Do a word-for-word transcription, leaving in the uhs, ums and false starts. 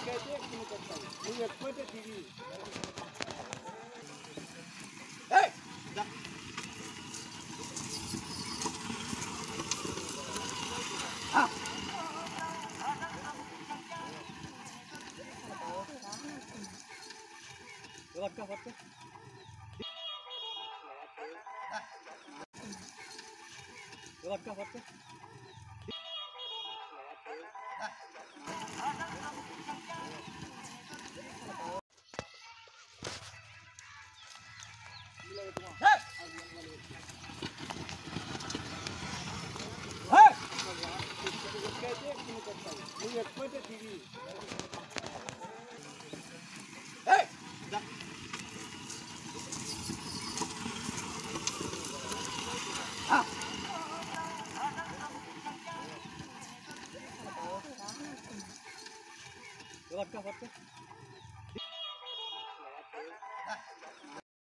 నీకైతే ఎక్కువ చెప్తాను, నువ్వు ఎక్కువైతే దిగి పట్టుకో పట్టుకో పట్టుకో పట్టుకో నీకైతే ఎక్కువ చెప్తాను, నువ్వు ఎక్కువైతే దిగి పట్టుకో పట్టుకో